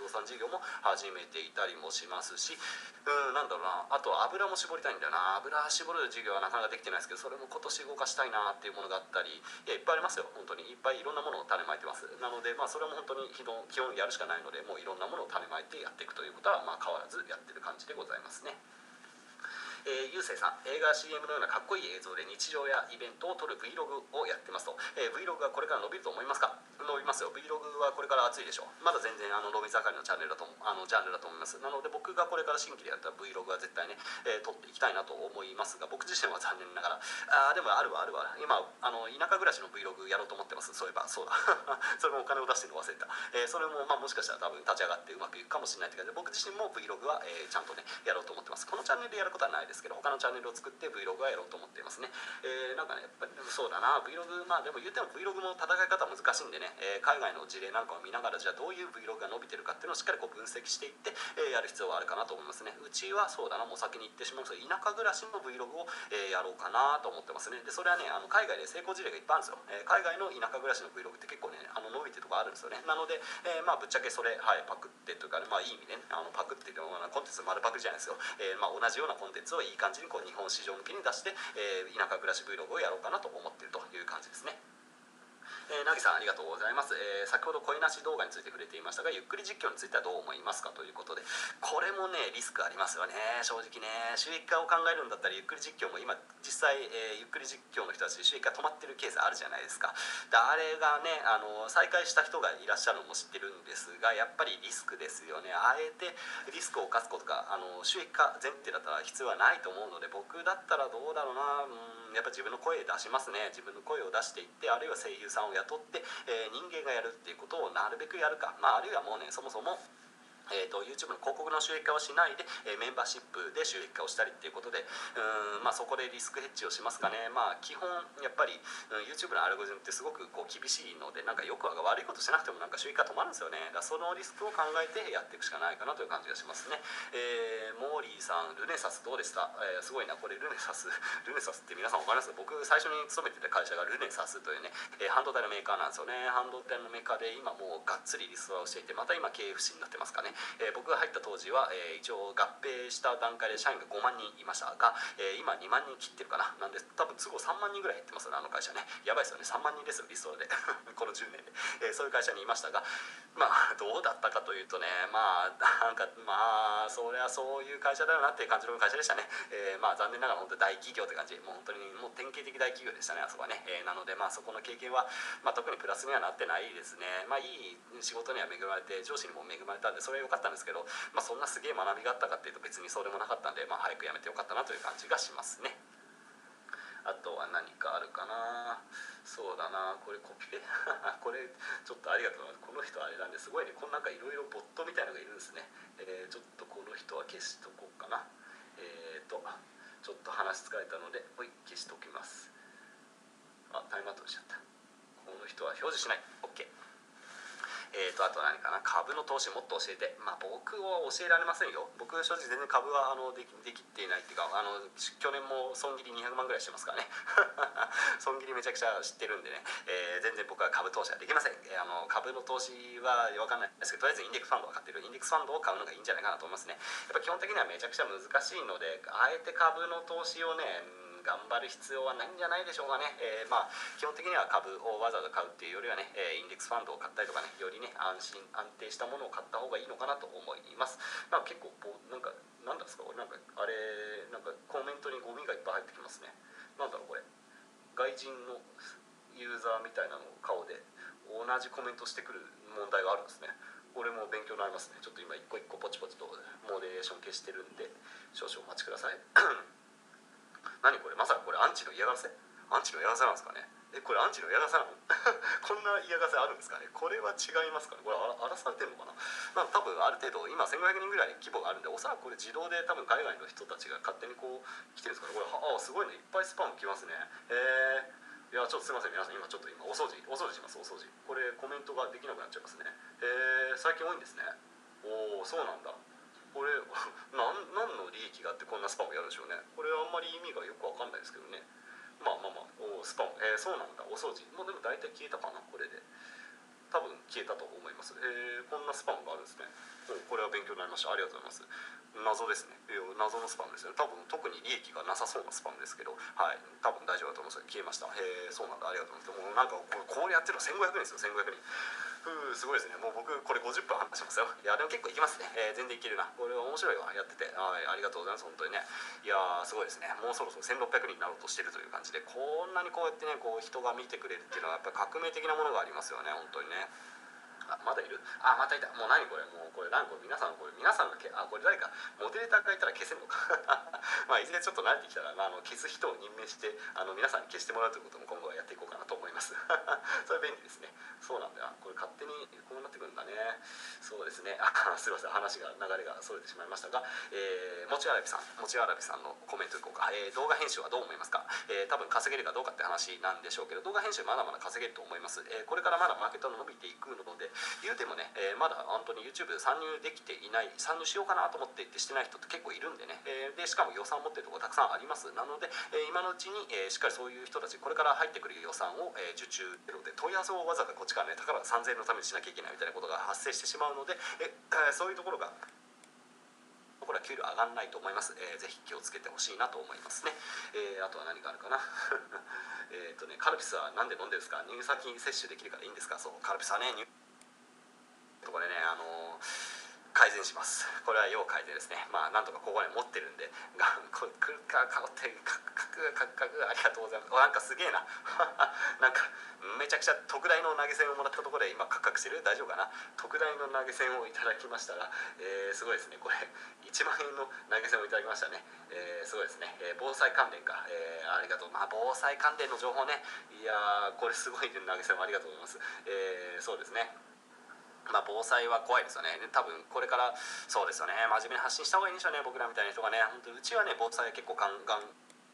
動産事業も始めていたりもしますし、なんだろうな、あと油も絞りたいんだよな。油絞る事業はなかなかできてないですけど、それも今年動かしたいなっていうものがあったり、いっぱいありますよ。本当にいっぱいいろんなものを種まいてます。なのでそれも本当に基本やるしかないので、もういろんなものを種まいてやっていくということは変わらずやってる感じでございますね。ゆうせいさん、映画 CM のようなかっこいい映像で日常やイベントを撮る Vlog をやってますと、Vlog はこれから伸びると思いますか？伸びますよ。 Vlog はこれから熱いでしょう。まだ全然伸び盛りのチャンネルだとジャンルだと思います。なので僕がこれから新規でやった Vlog は絶対ね、撮っていきたいなと思いますが、僕自身は残念ながらでもあるわ今田舎暮らしの Vlog やろうと思ってます。そういえばそうだそれもお金を出してるの忘れた。それももしかしたら多分立ち上がってうまくいくかもしれないという感じで、僕自身も Vlog は、ちゃんとねやろうと思ってます。このチャンネルでやることはないですけど、他のチャンネルを作って Vlog はやろうと思っていますね。なんかね、やっぱりそうだな、 Vlog でも言っても Vlog も戦い方難しいんでね、海外の事例なんかを見ながら、じゃあどういう Vlog が伸びてるかっていうのをしっかり分析していって、やる必要はあるかなと思いますね。うちはそうだな、もう先に言ってしまうんですけど、田舎暮らしの Vlog を、やろうかなと思ってますね。でそれはね、海外で成功事例がいっぱいあるんですよ。海外の田舎暮らしの Vlog って結構ね伸びてるとこあるんですよね。なので、ぶっちゃけそれ、パクってというか、ね、いい意味で、ね、パクっていうのはコンテンツ丸パクリじゃないですよ。同じようなコンテンツをいい感じに日本市場向けに出して、田舎暮らし Vlog をやろうかなと思っているという感じですね。なぎさんありがとうございます。先ほど声なし動画について触れていましたが、ゆっくり実況についてはどう思いますかということで、これもねリスクありますよね。正直ね、収益化を考えるんだったらゆっくり実況も今実際、ゆっくり実況の人たちで収益化止まってるケースあるじゃないですか。あれがね再開した人がいらっしゃるのも知ってるんですが、やっぱりリスクですよね。あえてリスクを冒すことが収益化前提だったら必要はないと思うので、僕だったらどうだろうな、やっぱ自分の声出しますね。自分の声を出していって、あるいは声優さんを雇って、人間がやるっていうことをなるべくやるか、あるいはもうねそもそもYouTube の広告の収益化をしないで、メンバーシップで収益化をしたりっていうことで、そこでリスクヘッジをしますかね。基本やっぱり、YouTube のアルゴリズムってすごく厳しいので、なんかよく悪いことしなくてもなんか収益化止まるんですよね。だからそのリスクを考えてやっていくしかないかなという感じがしますね。モーリーさん、ルネサスどうでした？すごいなこれ、ルネサスって皆さん分かります？僕最初に勤めてた会社がルネサスというね、半導体のメーカーなんですよね。半導体のメーカーで今もうがっつりリストラをしていて、また今経営不振になってますかね。僕が入った当時は、一応合併した段階で社員が5万人いましたが、今2万人切ってるかな。なんで多分都合3万人ぐらい減ってますよね、あの会社ね。やばいですよね、3万人ですよリストラでこの10年で、そういう会社にいましたが、どうだったかというとね、なんかそりゃそういう会社だよなっていう感じの会社でしたね。残念ながら本当に大企業って感じ、もう本当にもう典型的大企業でしたね、あそこはね。なのでそこの経験は、特にプラスにはなってないですね。いい仕事には恵まれて、上司にも恵まれたんでそれは良かったんですけど、そんなすげえ学びがあったかっていうと別にそうでもなかったんで、早く辞めてよかったなという感じがしますね。あとは何かあるかな。そうだな、これコピペこれちょっとありがとうな。この人あれなんですごいね、このなんかいろいろボットみたいなのがいるんですね。ちょっとこの人は消しとこうかな。ちょっと話疲れたので消しときます。タイムアウトしちゃった。この人は表示しない。 OK。あと何かな、株の投資もっと教えて。僕は教えられませんよ。僕正直全然株はできていないっていうか、去年も損切り200万ぐらいしてますからね損切りめちゃくちゃ知ってるんでね、全然僕は株投資はできません。株の投資は分かんないですけど、とりあえずインデックスファンドは買ってる。インデックスファンドを買うのがいいんじゃないかなと思いますね。やっぱ基本的にはめちゃくちゃ難しいので、あえて株の投資をね頑張る必要はないんじゃないでしょうかね。基本的には株をわざわざ買うっていうよりはね、インデックスファンドを買ったりとかね、よりね安定したものを買った方がいいのかなと思います。結構なんですか、なんかあれ、なんかコメントにゴミがいっぱい入ってきますね。なんだろうこれ、外人のユーザーみたいなの顔で同じコメントしてくる問題があるんですね。これも勉強になりますね。ちょっと今一個一個ポチポチとモデレーション消してるんで少々お待ちください何これ、まさかこれアンチの嫌がらせなんですかね。これアンチの嫌がらせなのこんな嫌がらせあるんですかね。これは違いますかね。これ荒らされてるのかな。多分ある程度今1500人ぐらい規模があるんで、おそらくこれ自動で多分海外の人たちが勝手にこう来てるんですかね。これすごいね、いっぱいスパム来ますね。いやちょっとすいません皆さん、今お掃除します。これコメントができなくなっちゃいますね。最近多いんですね。おお、そうなんだ。これ何の利益があってこんなスパムやるんでしょうね。これあんまり意味がよくわかんないですけどね。スパム、そうなんだ。お掃除もうでも大体消えたかなこれで。 多分消えたと思います。こんなスパムがあるんですね。これは勉強になりました。ありがとうございます。謎ですね。謎のスパムですね。多分特に利益がなさそうなスパムですけど、はい、多分大丈夫だと思います。消えました。そうなんだ、ありがとうございます。もうなんかこれやってるの1500円ですよ、1500人。すごいですね。もう僕これ50分話しますよ。いやでも結構いきますね。全然いけるな。これは面白いわ、やってて。はい、ありがとうございます。本当にね。いやーすごいですね。もうそろそろ1600人になろうとしてるという感じで、こんなにこうやってね、こう人が見てくれるっていうのはやっぱり革命的なものがありますよね、本当にね。まだいる。またいた。もう何これ、もうこれ何これ、皆さんこれ、皆さんがこれ誰かモデレーターがいたら消せるのか。いずれちょっと慣れてきたら、消す人を任命して皆さんに消してもらうということも今後はやっていこうかなと思います。それ便利ですね。そうなんだよ。これ勝手にこうなってくるんだね。そうですね。すいません、話が流れがそれてしまいましたが、もちあらびさんのコメントいこうか。動画編集はどう思いますか。多分稼げるかどうかって話なんでしょうけど、動画編集まだまだ稼げると思います。これからまだマーケットが伸びていくので、言うてもね、まだ本当に YouTube 参入できていない、参入しようかなと思ってしてない人って結構いるんでね、でしかも予算を持ってるところたくさんありますなので、今のうちに、しっかりそういう人たち、これから入ってくる予算を、受注で問い合わせをわざわざこっちからね、だから3000円のためにしなきゃいけないみたいなことが発生してしまうので、そういうところがこれは給料上がらないと思います。ぜひ気をつけてほしいなと思いますね。あとは何があるかな。カルピスは何で飲んでるんですか。乳酸菌摂取できるからいいんですか。そう、カルピスはね、とこれね、改善します。これは要改善ですね。なんとかここまで持ってるんで、これ来るか香ってありがとうございます。なんかすげえな。なんかめちゃくちゃ特大の投げ銭をもらったところで今カクカクしてる。大丈夫かな。特大の投げ銭をいただきましたら、すごいですね。これ1万円の投げ銭をいただきましたね。すごいですね。防災関連か。ありがとう。防災関連の情報ね。いやーこれすごい投げ銭をありがとうございます。そうですね。防災は怖いですよね。多分これからそうですよね。真面目に発信した方がいいんでしょうね。僕らみたいな人がね、本当うちはね、防災は結構ガンガン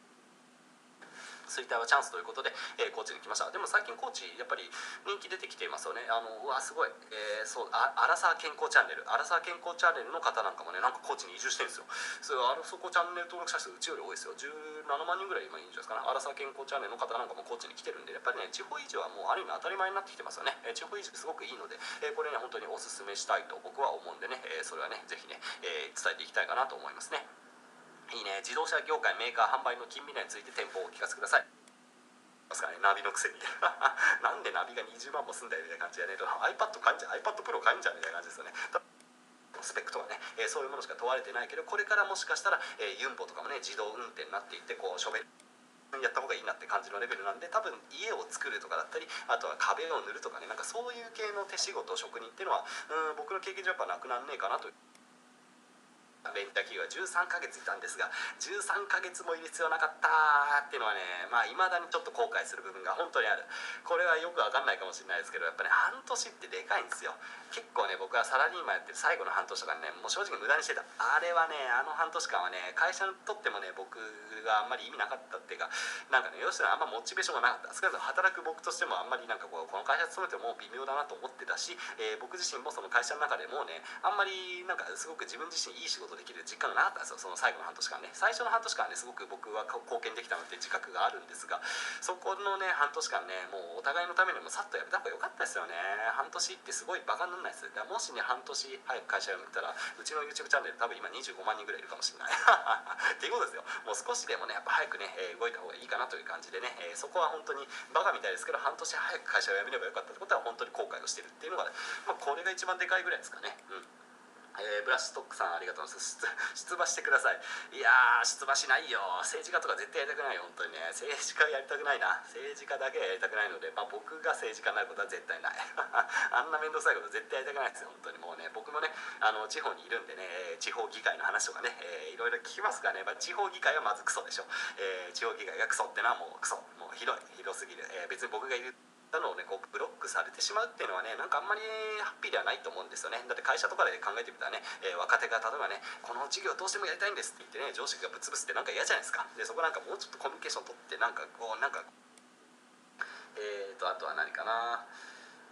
衰退はチャンスということで、高知に来ました。でも最近高知やっぱり人気出てきていますよね。うわすごい、そうアラサー健康チャンネルの方なんかもね、なんか高知に移住してるんですよ。そこチャンネル登録者数うちより多いですよ。17万人ぐらい今いいんじゃないですかね。アラサー健康チャンネルの方なんかも高知に来てるんで、やっぱりね地方移住はもうある意味当たり前になってきてますよね。地方移住すごくいいので、これね本当におすすめしたいと僕は思うんでね、それはねぜひね、伝えていきたいかなと思いますね。いいね。自動車業界メーカー販売の近未来について展望をお聞かせください。ますかね、ナビのくせになんでナビが20万もすんだよみたいな感じでね、iPad 買うんじゃん、iPad Pro 買うんじゃんみたいな感じですよね。スペックとかね、そういうものしか問われてないけど、これからもしかしたら、ユンボとかもね自動運転になっていって、こうショベルやった方がいいなって感じのレベルなんで、多分家を作るとかだったり、あとは壁を塗るとかね、なんかそういう系の手仕事職人っていうのは僕の経験上やっぱなくなんねえかなという。ベンチャー企業は13ヶ月いたんですが、13ヶ月もいる必要なかったっていうのはね、未だにちょっと後悔する部分が本当にある。これはよくわかんないかもしれないですけど、やっぱね半年ってでかいんですよ。結構ね僕はサラリーマンやってる最後の半年とかね、もう正直無駄にしてた。あれはね、半年間はね、会社にとってもね僕があんまり意味なかったっていうか、なんかね要するにあんまモチベーションがなかった。少なくとも働く僕としてもあんまりなんかこの会社勤めても微妙だなと思ってたし、僕自身もその会社の中でもうねあんまりなんかすごく自分自身いい仕事できる実感がなかったんですよ。その最後の半年間ね、最初の半年間ねすごく僕は貢献できたのって自覚があるんですが、そこのね半年間ねもうお互いのためにもさっとやめた方が良かったですよね。半年ってすごいバカにならないです。だからもしね半年早く会社辞めたら、うちの YouTube チャンネル多分今25万人ぐらいいるかもしれないっていうことですよ。もう少しでもねやっぱ早くね、動いた方がいいかなという感じでね、そこは本当にバカみたいですけど、半年早く会社を辞めればよかったってことは本当に後悔をしてるっていうのが、これが一番でかいぐらいですかね。ブラッシュストックさんありがとうございます。出馬してください。いやー出馬しないよ。政治家とか絶対やりたくないよ。本当にね、政治家やりたくないな。政治家だけはやりたくないので、僕が政治家になることは絶対ないあんな面倒くさいこと絶対やりたくないですよ。本当にもうね、僕もね地方にいるんでね、地方議会の話とかね、いろいろ聞きますからね、地方議会はまずクソでしょ。地方議会がクソってのはもうクソ、もうひどすぎる。別に僕がいるのをねこうブロックされてしまうっていうのはね、なんかあんまりハッピーではないと思うんですよね。だって会社とかで考えてみたらね、若手が例えばねこの事業どうしてもやりたいんですって言ってね、上司がぶつぶつってなんか嫌じゃないですか。でそこなんかもうちょっとコミュニケーション取って、なんかこうあとは何かな、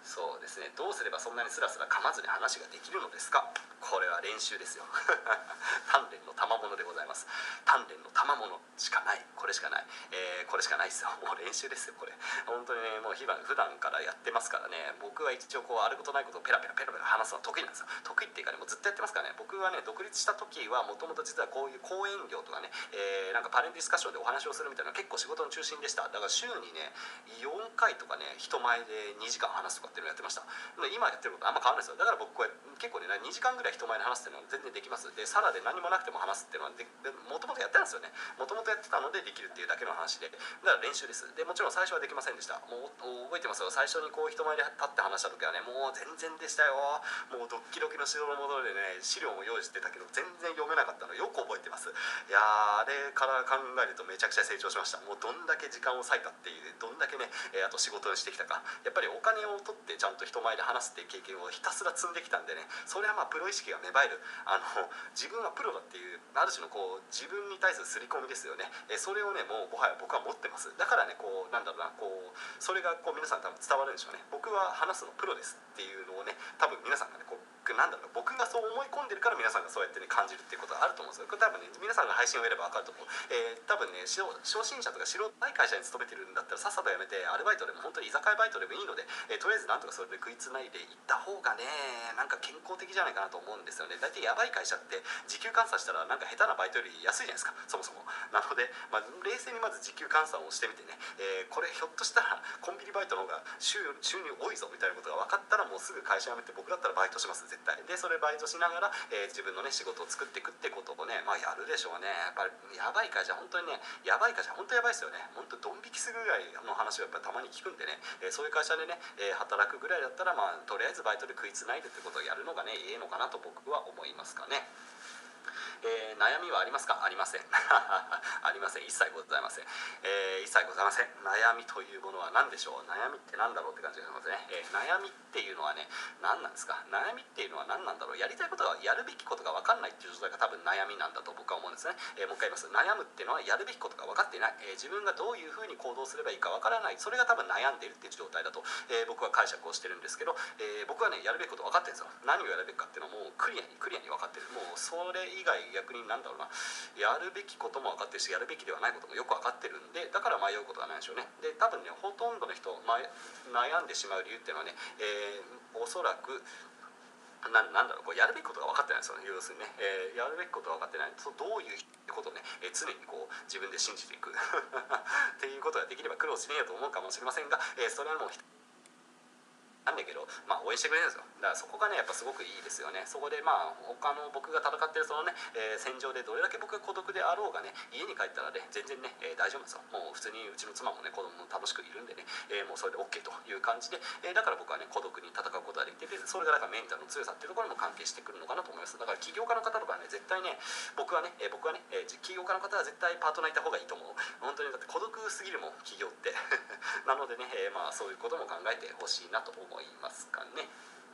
そうですね、どうすればそんなにスラスラ噛まずに話ができるのですか。これは練習ですよ鍛錬の賜物でございます。鍛錬の賜物しかない、これしかない、これしかないですよ。もう練習ですよこれ。本当にね、もう普段からやってますからね。僕は一応こうあることないことをペラペラペラペラ話すの得意なんですよ。得意っていうかね、もうずっとやってますからね。僕はね、独立した時はもともと実はこういう講演業とかね、なんかパネルディスカッションでお話をするみたいな結構仕事の中心でした。だから週にね4回とかね、人前で2時間話すとかっていうのをやってました。今やってることあんま変わらないですよ。だから僕は結構ね2時間ぐらい人前で話すっていうのは全然できます。でさらで何もなくても話すっていうのはもともとやってたんですよね。もともとやってたのでできるっていうだけの話で、だから練習です。でもちろん最初はできませんでした。もう覚えてますよ。最初にこう人前で立って話した時はね、もう全然でしたよ。もうドッキドキの城の戻りでね、資料も用意してたけど全然読めなかったのよく覚えてます。いやあれから考えるとめちゃくちゃ成長しました。もうどんだけ時間を割いたっていう、どんだけね、あと仕事にしてきたか。やっぱりお金を取ってちゃんと人前で話すっていう経験をひたすら積んできたんでね、それはまあプロ意識が芽生える。自分はプロだっていうある種のこう自分に対する刷り込みですよね。それをねもうもはや僕は持ってます。だからねこうなんだろうな、こうそれがこう皆さん多分伝わるんでしょうね。僕は話すのプロですっていうのをね、多分皆さんがねこうなんだろう、僕がそう思い込んでるから皆さんがそうやってね感じるっていうことがあると思うんですよ。これ多分ね皆さんが配信をやれば分かると思う。多分ね初心者とか素人ない会社に勤めてるんだったらさっさと辞めてアルバイトでも本当に居酒屋バイトでもいいので、とりあえずなんとかそれで食いつないでいった方がねなんか健康的じゃないかなと思うんですよね。大体やばい会社って時給換算したらなんか下手なバイトより安いじゃないですか、そもそも。なので、冷静にまず時給換算をしてみてね、これひょっとしたらコンビニバイトの方が収入多いぞみたいなことが分かったらもうすぐ会社辞めて、僕だったらバイトします絶対で。それバイトしながら、自分のね仕事を作っていくってことをねやるでしょうね。やっぱりやばい会社本当にね、やばい会社本当やばいですよね。本当ドン引きするぐらいの話をやっぱりたまに聞くんでね、そういう会社でね、働くぐらいだったらとりあえずバイトで食いつないでってことをやるのがねいいのかなと僕は思いますかね。悩みはありますか？ありませんありません。一切ございません。一切ございません。悩みというものは何でしょう。悩みって何だろうって感じがしますね。悩みっていうのはね何なんですか。悩みっていうのは何なんだろう。やりたいことがやるべきことが分かんないっていう状態が多分悩みなんだと僕は思うんですね。もう一回言います。悩むっていうのはやるべきことが分かっていない、自分がどういうふうに行動すればいいか分からない、それが多分悩んでいるっていう状態だと、僕は解釈をしてるんですけど、僕はねやるべきこと分かってるんですよ。何をやるべきかっていうのはもうクリアに分かってる。もうそれ以外逆になんだろうな、やるべきことも分かってるしやるべきではないこともよく分かってるんで、だから迷うことがないでしょうね。で多分ねほとんどの人、悩んでしまう理由っていうのはね、おそらくなんだろう、こうやるべきことが分かってないんですよね。要するにね、やるべきことが分かってない、どういうことをね、常にこう自分で信じていくっていうことができれば苦労しねえよと思うかもしれませんが、それはもうなんだけど、応援してくれるんですよ。だからそこがねやっぱすごくいいですよね。そこで他の僕が戦ってるそのね、戦場でどれだけ僕が孤独であろうがね、家に帰ったらね全然ね、大丈夫なんですよ。もう普通にうちの妻もね子供も楽しくいるんでね、もうそれで OK という感じで、だから僕はね孤独に戦うことができて、それがだからメンタルの強さっていうところにも関係してくるのかなと思います。だから起業家の方とかね絶対ね、僕はね、起業家の方は絶対パートナーいた方がいいと思う。本当にだって孤独すぎるもん起業ってなのでね、そういうことも考えてほしいなと思いますかね。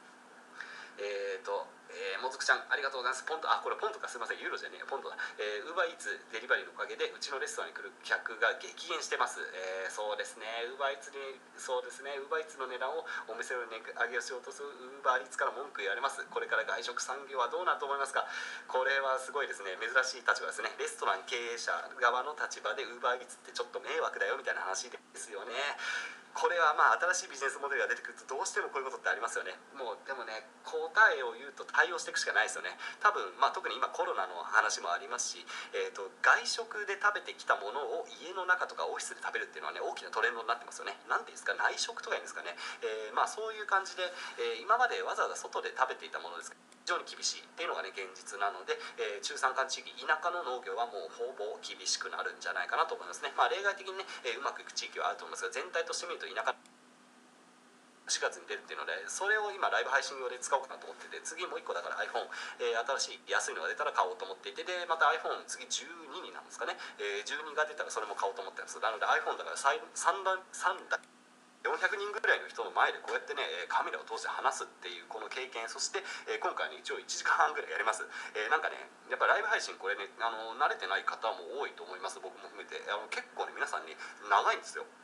もずくちゃんありがとうございます。ポンド、これポンドか、すいませんユーロじゃねえよ、ポンドだ。ウーバーイーツデリバリーのおかげでうちのレストランに来る客が激減してます。そうですね、ウーバーイーツにそうですね、ウーバーイーツの値段をお店の値上げをしようとするウーバーイーツから文句言われます。これから外食産業はどうなると思いますか。これはすごいですね、珍しい立場ですね。レストラン経営者側の立場でウーバーイーツってちょっと迷惑だよみたいな話ですよね。これは新しいビジネスモデルが出てくるとどうしてもこういうことってありますよね。もうでもね答えを言うと対応していくしかないですよね。多分特に今コロナの話もありますし、外食で食べてきたものを家の中とかオフィスで食べるっていうのはね大きなトレンドになってますよね。なんていうんですか、内食とかいうんですかね、そういう感じで、今までわざわざ外で食べていたものですけど非常に厳しいっていうのがね現実なので、中山間地域田舎の農業はもうほぼ厳しくなるんじゃないかなと思いますね。例外的にね、うまくいく地域はあると思いますが、全体として見ると田舎4月に出るっていうので、それを今ライブ配信用で使おうかなと思ってて、次もう1個だから iPhone、新しい安いのが出たら買おうと思っていて、でまた iPhone 次12になんですかね、12が出たらそれも買おうと思ってます。なので iPhone だから3台400人ぐらいの人の前でこうやってねカメラを通して話すっていうこの経験、そして、今回ね一応1時間半ぐらいやります。なんかねやっぱライブ配信これね慣れてない方も多いと思います。僕も含めて結構ね皆さんに長いんですよ。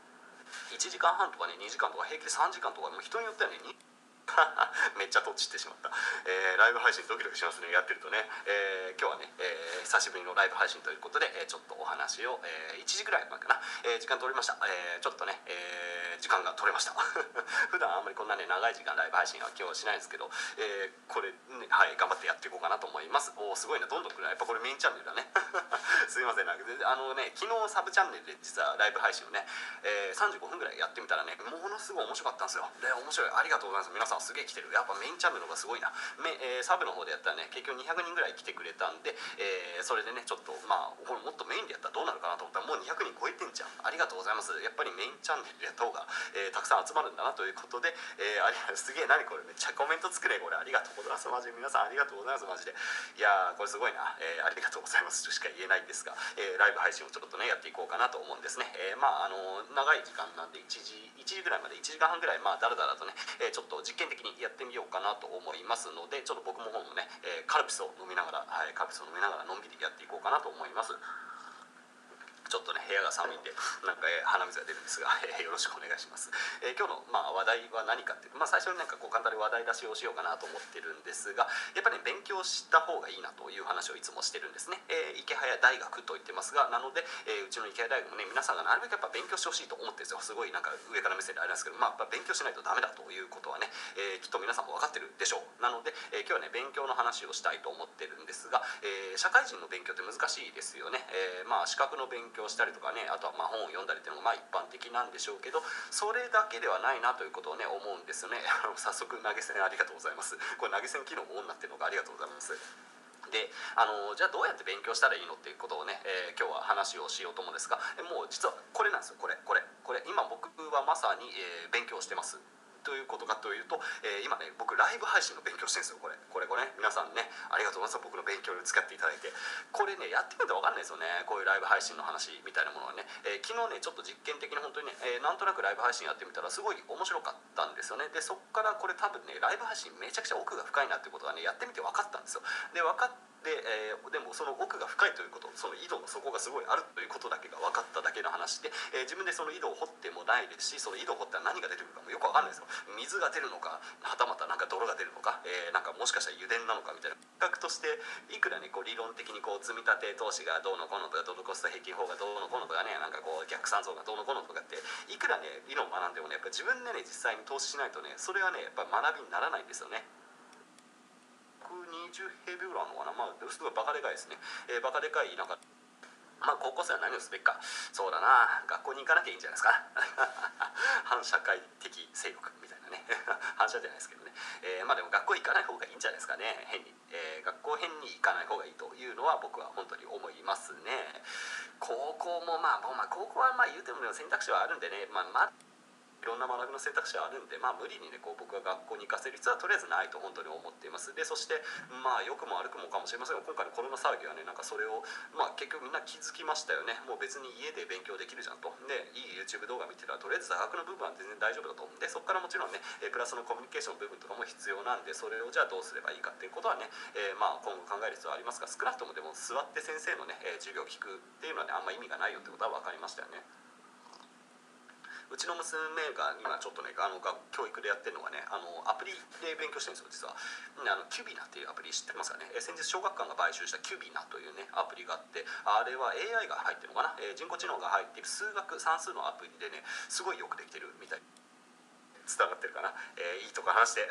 1時間半とかね2時間とか平気で3時間とかもう人によってはねめっちゃとちってしまった、ライブ配信ドキドキしますねやってるとね、今日はね、久しぶりのライブ配信ということで、ちょっとお話を、1時ぐらい前かな、時間取りました、ちょっとね、時間が取れました普段あんまりこんなね長い時間ライブ配信は今日はしないんですけど、これねはい頑張ってやっていこうかなと思います。おすごいな、どんどん来るな、やっぱこれメインチャンネルだねすいません、なんか昨日サブチャンネルで実はライブ配信をね、35分ぐらいやってみたらねものすごい面白かったんですよ。で面白い、ありがとうございます。皆さんすげえ来てる。やっぱメインチャンネルの方がすごいな。サブの方でやったらね結局200人ぐらい来てくれたんで、それでねちょっとこれもっとメインでやったらどうなるかなと思ったらもう200人超えてんじゃん。ありがとうございます。やっぱりメインチャンネルでやった方が、たくさん集まるんだなということで、すげえ、何これめっちゃコメント作れこれ、ありがとうございます。マジで皆さんありがとうございます。マジでいやーこれすごいな、ありがとうございますとしか言えないんですが、ライブ配信をちょっとねやっていこうかなと思うんですね。長い時間なんで1時ぐらいまで1時間半ぐらいだらだらとね、ちょっと実験的にやってみようかなと思いますので、ちょっと僕も本もね、カルピスを飲みながら、カルピスを飲みながらのんびりやっていこうかなと思います。ちょっとね部屋が寒いんでなんか、鼻水が出るんですが、よろしくお願いします。今日の、話題は何かっていうと、最初になんかこう簡単に話題出しをしようかなと思ってるんですが、やっぱり、ね、勉強した方がいいなという話をいつもしてるんですね。池早大学と言ってますが、なので、うちの池早大学もね皆さんがなるべくやっぱ勉強してほしいと思ってるんですよ。すごいなんか上から目線であれなんですけど、やっぱ勉強しないとダメだということはね、きっと皆さんも分かってるでしょう。なので、今日はね勉強の話をしたいと思ってるんですが、社会人の勉強って難しいですよね。資格の勉強したりとかね、あとは本を読んだりっていうのが一般的なんでしょうけど、それだけではないなということをね思うんですよね早速投げ銭ありがとうございます。これ投げ銭機能もオンになってるのか、ありがとうございます。でじゃあどうやって勉強したらいいのっていうことをね、今日は話をしようと思うんですが、もう実はこれなんですよ。これ今僕はまさに、勉強してます。どういうことかというと、今ね僕ライブ配信の勉強してるんですよ。これね皆さんねありがとうございます。僕の勉強に付き合っていただいて、これねやってみると分かんないですよね。こういうライブ配信の話みたいなものはね、昨日ねちょっと実験的に本当にね、なんとなくライブ配信やってみたらすごい面白かったんですよね。でそっからこれ多分ねライブ配信めちゃくちゃ奥が深いなっていうことがねやってみて分かったんですよ。で分かってでもその奥が深いということ、その井戸の底がすごいあるということだけが分かっただけの話で、自分でその井戸を掘ってもないですし、その井戸を掘ったら何が出てくるかもよく分かんないですよ。水が出るのか、はたまたなんか泥が出るのか、なんかもしかしたら油田なのかみたいな比較として、いくらねこう理論的にこう積み立て投資がどうのこうのとか、ドルコスト平均法がどうのこうのとかね、なんかこう逆算像がどうのこうのとかっていくらね理論を学んでもね、やっぱ自分でね実際に投資しないとねそれはねやっぱ学びにならないんですよね。120平米ぐらいあるのかな、すごいバカでかいですね。バカでかいなんか高校生は何をすべきか、そうだな、学校に行かなきゃいいんじゃないですか反社会的勢力みたいなね反社じゃないですけどね、でも学校行かない方がいいんじゃないですかね。変に、学校変に行かない方がいいというのは僕は本当に思いますね。高校も高校は言うても選択肢はあるんでね、いろんな学びの選択肢はあるんで、無理にねこう僕が学校に行かせる必要はとりあえずないと本当に思っています。でそして良くも悪くもかもしれませんが、今回のコロナ騒ぎはねなんかそれを結局みんな気づきましたよね。もう別に家で勉強できるじゃんと。でいい YouTube 動画見てたらとりあえず座学の部分は全然大丈夫だと。でそこからもちろんねプラスのコミュニケーションの部分とかも必要なんで、それをじゃあどうすればいいかっていうことはね、今後考える必要はありますが、少なくともでも座って先生のね授業を聞くっていうのはねあんま意味がないよってことは分かりましたよね。うちの娘が今ちょっとね教育でやってるのがねアプリで勉強してるんですよ実は。キュビナっていうアプリ知ってますかね。先日小学館が買収したキュビナというねアプリがあって、あれは AI が入ってるのかな、人工知能が入っている数学算数のアプリでねすごいよくできてるみたい。伝わってるかな、いいとこ話して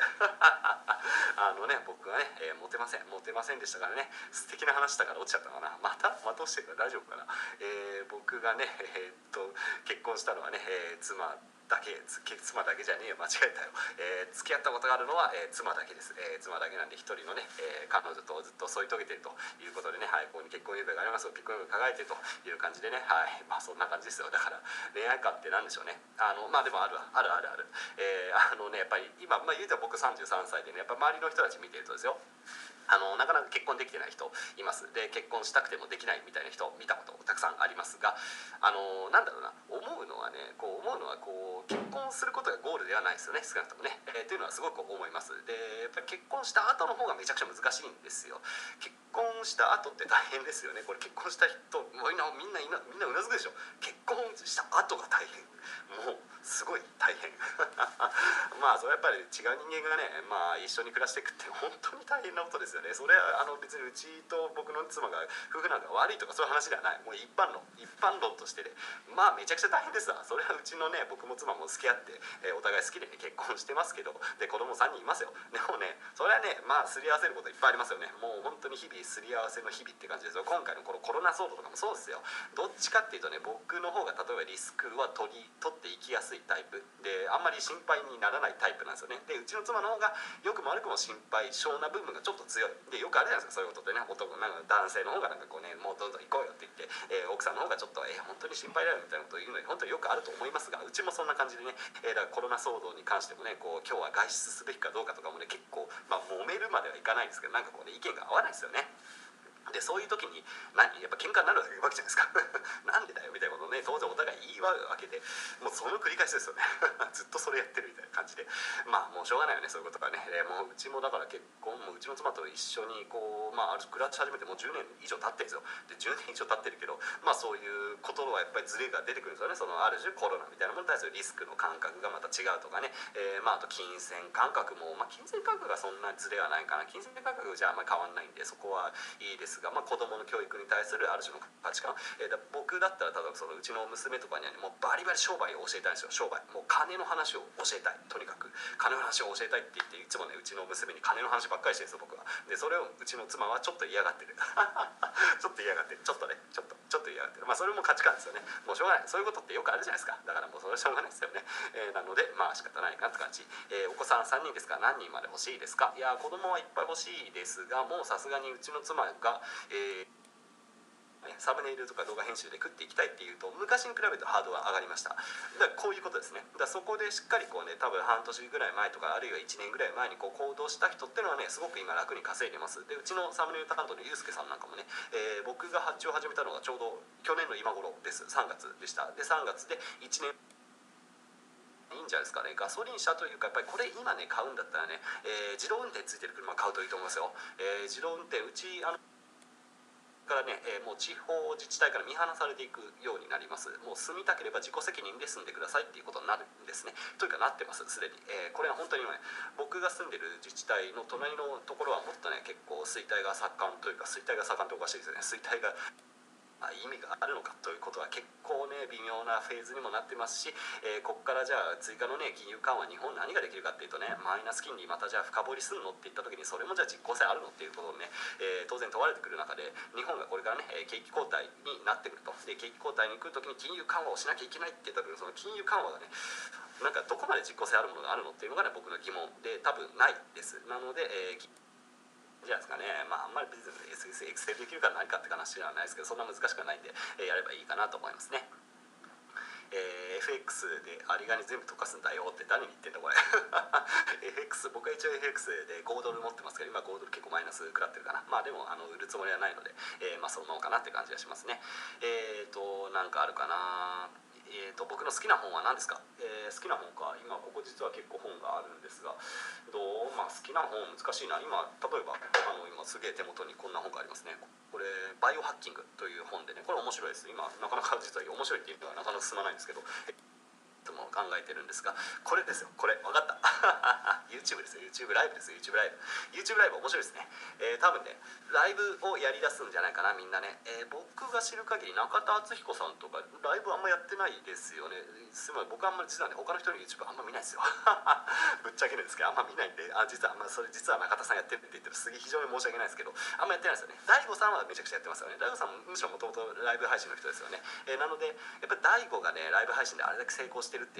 僕がね、モテませんでしたからね。素敵な話だから落ちちゃったかな。また落としてるから大丈夫かな。僕がね結婚したのはね、妻だけじゃねえよ、間違えたよ。付き合ったことがあるのは、妻だけです。妻だけなんで一人のね、彼女とずっと添い遂げているということでね、ここに結婚指輪があります。結婚指輪が輝いているという感じでね、そんな感じですよ。だから恋愛観って何でしょうね。でもある。やっぱり今、言うては僕33歳でね、やっぱ周りの人たち見てるとですよ、 なかなか結婚できてない人います。で結婚したくてもできないみたいな人見たことたくさんありますが、なんだろうな、思うのはね、結婚することがゴールではないですよね、少なくともね、というのはすごく思います。でやっぱり結婚した後の方がめちゃくちゃ難しいんですよ。結婚した後って大変ですよね。これ結婚した人みんなうなずくでしょ。結婚した後が大変、もうすごい大変まあそれやっぱり違う人間がね、まあ一緒に暮らしていくって本当に大変なことですよね。それは別にうちと僕の妻が夫婦なんか悪いとかそういう話ではない。もう一般論としてで、まあめちゃくちゃ大変ですわ。それはうちのね、僕も妻も付き合って、お互い好きで、ね、結婚してますけど、で子供3人いますよ。でもね、それはね、まあすり合わせることいっぱいありますよね。もう本当に日々すり合わせの日々って感じですよ。今回のこのコロナ騒動とかもそうですよ。どっちかっていうとね、僕の方が例えばリスクは取っていきやすいタイプで、あんまり心配にならないタイプなんですよね。でうちの妻の方が良くも悪くも心配性な部分がちょっと強いで、よくあるじゃないですか、そういうことってね。なんか男性の方がなんかこうね、もうどんどん行こうよって言って、奥さんの方がちょっと本当に心配だよみたいなことを言うのに本当によくあると思いますが、うちもそんな感じでね、だからコロナ騒動に関してもね、こう今日は外出すべきかどうかとかもね、結構まあ揉めるまではいかないんですけど、なんかこうね、意見が合わないですよね。でそういう時にやっぱ喧嘩になるわけじゃないですかなんでだよみたいなことをね、当然お互い言い合うわけで、もうその繰り返しですよねずっとそれやってるみたいな感じで、まあもうしょうがないよね、そういうことがね。もううちもだから結婚もうちの妻と一緒にこう暮らし始めてもう10年以上経ってるんですよ。で10年以上経ってるけど、まあそういうことはやっぱりズレが出てくるんですよね。そのある種コロナみたいなものに対するリスクの感覚がまた違うとかね、あと金銭感覚も、金銭感覚がそんなズレはないかな。金銭感覚じゃあんまり変わんないんで、そこはいいですが、子供の教育に対するある種の価値観、僕だったら例えばそのうちの娘とかにはね、もうバリバリ商売を教えたいんですよ。商売、もう金の話を教えたい、とにかく金の話を教えたいって言って、いつもねうちの娘に金の話ばっかりしてるんですよ、僕は。でそれをうちの妻はちょっと嫌がってるちょっと嫌がってる、ちょっと嫌がってる。それも価値観ですよね。もうしょうがない、そういうことってよくあるじゃないですか。だからもうそれはしょうがないですよね。なので仕方ないかって感じ。お子さん3人ですか？何人まで欲しいですか？いや子供はいっぱい欲しいですが、もうさすがにうちの妻が、サムネイルとか動画編集で食っていきたいっていうと、昔に比べるとハードルは上がりました。だからこういうことですね。だからそこでしっかりこうね、多分半年ぐらい前とかあるいは1年ぐらい前にこう行動した人っていうのはね、すごく今楽に稼いでます。でうちのサムネイル担当のゆうすけさんなんかもね、僕が発注を始めたのがちょうど去年の今頃です。3月でした。で3月で1年いいんじゃないですかね。ガソリン車というか、やっぱりこれ今ね買うんだったらね、自動運転ついてる車買うといいと思いますよ。自動運転うちからね、もう地方自治体から見放されていくようになります。もう住みたければ自己責任で住んでくださいっていうことになるんですね。というかなってますすでに。これは本当にね、僕が住んでる自治体の隣のところはもっとね、結構衰退が盛んというか、衰退が盛んっておかしいですよね。衰退が意味があるのかということは結構ね微妙なフェーズにもなってますし、ここからじゃあ追加のね金融緩和、日本何ができるかっていうとね、マイナス金利またじゃあ深掘りするのって言った時に、それもじゃあ実効性あるのっていうことをね、当然問われてくる中で、日本がこれからね景気後退になってくると。で景気後退に来る時に金融緩和をしなきゃいけないって言った時に、その金融緩和がね、なんかどこまで実効性あるものがあるのっていうのがね、僕の疑問で多分ないです。なので、じゃないですかね。あんまり別に Excel できるか何かって話ではないですけど、そんな難しくはないんで、やればいいかなと思いますね。FX で有り金全部溶かすんだよって誰に言ってんだこれFX、 僕は一応 FX で5ドル持ってますけど、今5ドル結構マイナス食らってるかな。でも売るつもりはないので、そのままかなって感じがしますね。なんかあるかな。僕の好きな本は何ですか？好きな本か、今ここ実は結構本があるんですが、好きな本難しいな。今例えば今すげえ手元にこんな本がありますね。これバイオハッキングという本でね、これ面白いです。今なかなか実は面白いっていうのはなかなか進まないんですけど、も考えてるんですが、これですよ。これ分かったYouTube ですよ。 YouTube ライブですよ。 YouTube ライブ YouTube ライブ面白いですね。多分ねライブをやりだすんじゃないかな、みんなね。僕が知る限り中田敦彦さんとかライブあんまやってないですよね。すごい、僕あんまり実はね他の人の YouTube あんま見ないですよぶっちゃけるんですけど、あんま見ないんで、実はそれ実は中田さんやってるって言ってる、すげえ非常に申し訳ないですけど、あんまやってないですよね。大悟さんはめちゃくちゃやってますよね。大悟さんもむしろもともとライブ配信の人ですよね。なのでやっぱり大悟がねライブ配信であれだけ成功してるっていう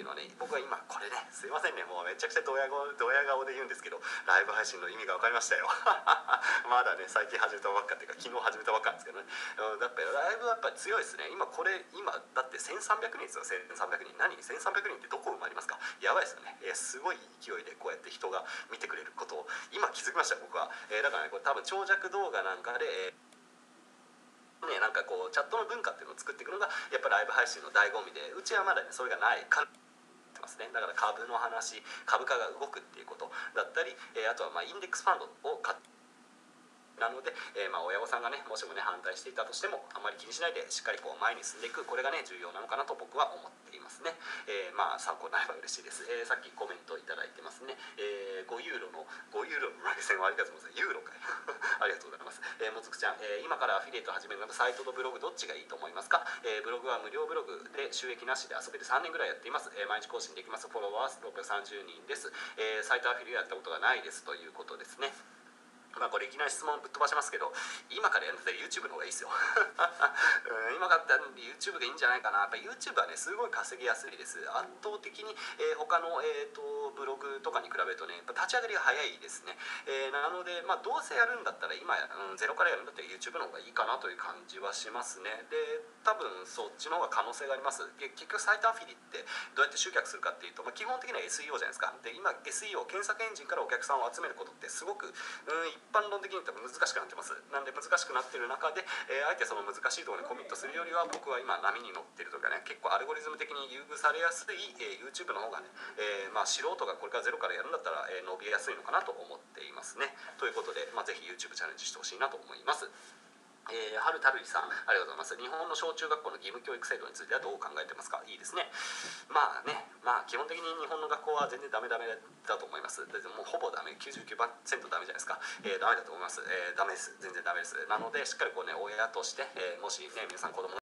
のはね、僕は今これね、すいませんね、もうめちゃくちゃドヤ顔で言うんですけど、ライブ配信の意味が分かりましたよまだね最近始めたばっかっていうか昨日始めたばっかなんですけどね、だってライブはやっぱり強いですね。今だって1300人ですよ。1300人、何1300人ってどこ埋まりますか？やばいですよね。すごい勢いでこうやって人が見てくれることを今気づきました僕は。だからね、これ多分長尺動画なんかで、ね、なんかこうチャットの文化っていうのを作っていくのがやっぱライブ配信の醍醐味で、うちはまだねそれがないからますね。だから株の話、株価が動くっていうことだったり、あとはインデックスファンドを買ってなので、親御さんがねもしもね反対していたとしてもあまり気にしないでしっかりこう前に進んでいく、これがね重要なのかなと僕は思っていますね。参考になれば嬉しいです。さっきコメントいただいてますね。5ユーロの投げ銭をありがとうございます。ユーロかいありがとうございます。もつくちゃん、今からアフィリエイト始めるのとサイトとブログどっちがいいと思いますか？ブログは無料ブログで収益なしで遊べて3年ぐらいやっています。毎日更新できます。フォロワー630人です。サイトアフィリやったことがないですということですね。これいきなり質問ぶっ飛ばしますけど、今からやるんだったら YouTube の方がいいですよ今からやったら YouTube がいいんじゃないかな。やっぱ YouTube はねすごい稼ぎやすいです。圧倒的に、他の、ブログとかに比べるとねやっぱ立ち上がりが早いですね。なので、どうせやるんだったら今、ゼロからやるんだったら YouTube の方がいいかなという感じはしますね。で多分そっちの方が可能性があります。結局サイトアフィリってどうやって集客するかっていうと、基本的には SEO じゃないですか。で今 SEO 検索エンジンからお客さんを集めることってすごく一般論的に言ったら難しくなってます。なんで難しくなってる中で、あえてその難しいところにコミットするよりは僕は今波に乗ってるというかね、結構アルゴリズム的に優遇されやすい、YouTube の方がね、素人がこれからゼロからやるんだったら、伸びやすいのかなと思っていますね。ということで、ぜひ YouTube チャレンジしてほしいなと思います。春たるりさんありがとうございます。日本の小中学校の義務教育制度についてはどう考えてますか？いいですね。基本的に日本の学校は全然ダメだと思います。もうほぼダメ、99%ダメじゃないですか。ダメだと思います。ダメです。全然ダメです。なのでしっかりこうね親として、もしね皆さん子供